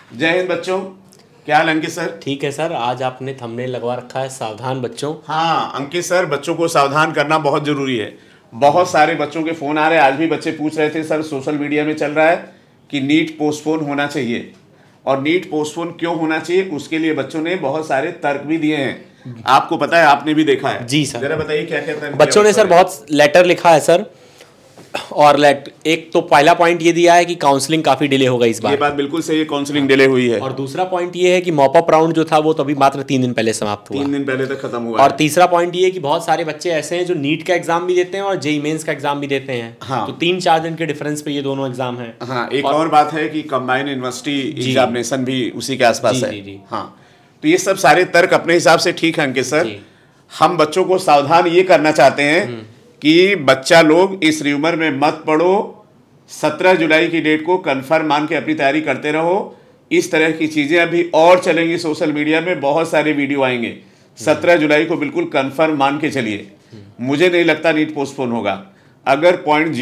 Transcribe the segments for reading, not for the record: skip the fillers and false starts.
जय हिंद बच्चों। क्या हाल अंकित सर? ठीक है सर। आज आपने थंबनेल लगवा रखा है सावधान बच्चों। हाँ अंकित सर, बच्चों को सावधान करना बहुत जरूरी है। बहुत सारे बच्चों के फोन आ रहे हैं। आज भी बच्चे पूछ रहे थे सर, सोशल मीडिया में चल रहा है कि नीट पोस्टपोन होना चाहिए, और नीट पोस्टपोन क्यों होना चाहिए उसके लिए बच्चों ने बहुत सारे तर्क भी दिए हैं। आपको पता है, आपने भी देखा है। जी सर, जरा बताइए क्या क्या तर्क बच्चों ने सर बहुत लेटर लिखा है सर। और एक तो पहला पॉइंट ये दिया है कि काउंसलिंग काफी डिले होगा इस बार। ये बात बिल्कुल सही है, काउंसलिंग डिले हुई है। और दूसरा पॉइंट ये है कि मॉपअप राउंड जो था वो तो अभी मात्र 3 दिन पहले समाप्त हुआ। 3 दिन पहले तक खत्म हुआ और तीसरा पॉइंट ये है कि बहुत सारे बच्चे ऐसे हैं जो नीट का एग्जाम भी देते हैं और जेईई मेंस का एग्जाम भी देते हैं। हाँ। तो 3-4 दिन के डिफरेंस पे ये दोनों एग्जाम हैं। हाँ, एक और बात है कि कंबाइंड यूनिवर्सिटी एग्जामिनेशन भी उसी के आसपास है। जी। हाँ, तो ये सब सारे तर्क अपने हिसाब से ठीक है अंकित सर। हम बच्चों को सावधान ये करना चाहते हैं कि बच्चा लोग इस र्यूमर में मत पड़ो। 17 जुलाई की डेट को कंफर्म मान के अपनी तैयारी करते रहो। इस तरह की चीजें अभी और चलेंगी, सोशल मीडिया में बहुत सारे वीडियो आएंगे। 17 जुलाई को बिल्कुल कंफर्म मान के चलिए। मुझे नहीं लगता नीट पोस्टपोन होगा। अगर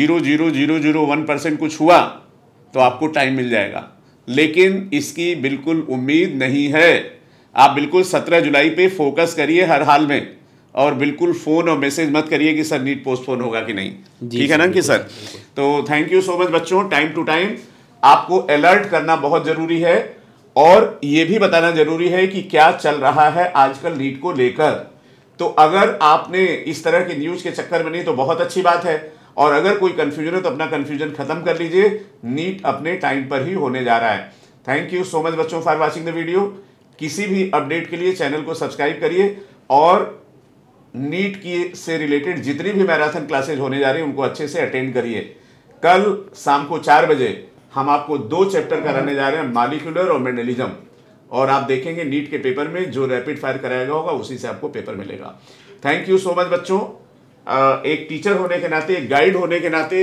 0.00001% कुछ हुआ तो आपको टाइम मिल जाएगा, लेकिन इसकी बिल्कुल उम्मीद नहीं है। आप बिल्कुल 17 जुलाई पे फोकस करिए हर हाल में, और बिल्कुल फोन और मैसेज मत करिए कि सर नीट पोस्टपोन होगा कि नहीं। ठीक है ना कि सर? तो थैंक यू सो मच बच्चों। टाइम टू टाइम आपको अलर्ट करना बहुत जरूरी है, और ये भी बताना जरूरी है कि क्या चल रहा है आजकल नीट को लेकर। तो अगर आपने इस तरह के न्यूज के चक्कर में नहीं तो बहुत अच्छी बात है, और अगर कोई कंफ्यूजन है तो अपना कंफ्यूजन खत्म कर लीजिए। नीट अपने टाइम पर ही होने जा रहा है। थैंक यू सो मच बच्चों फॉर वॉचिंग द वीडियो। किसी भी अपडेट के लिए चैनल को सब्सक्राइब करिए, और नीट की से रिलेटेड जितनी भी मैराथन क्लासेज होने जा रही है उनको अच्छे से अटेंड करिए। कल शाम को 4 बजे हम आपको 2 चैप्टर कराने जा रहे हैं, मॉलिक्यूलर और मेंडलिज्म, और आप देखेंगे नीट के पेपर में जो रैपिड फायर कराया होगा उसी से आपको पेपर मिलेगा। थैंक यू सो मच बच्चों। एक टीचर होने के नाते, एक गाइड होने के नाते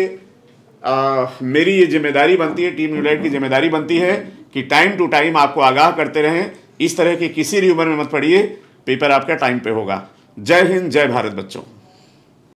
मेरी ये जिम्मेदारी बनती है, टीम यूनाइट की जिम्मेदारी बनती है कि टाइम टू टाइम आपको आगाह करते रहें। इस तरह के किसी र्यूमर में मत पड़िए, पेपर आपका टाइम पे होगा। जय हिंद, जय भारत बच्चों।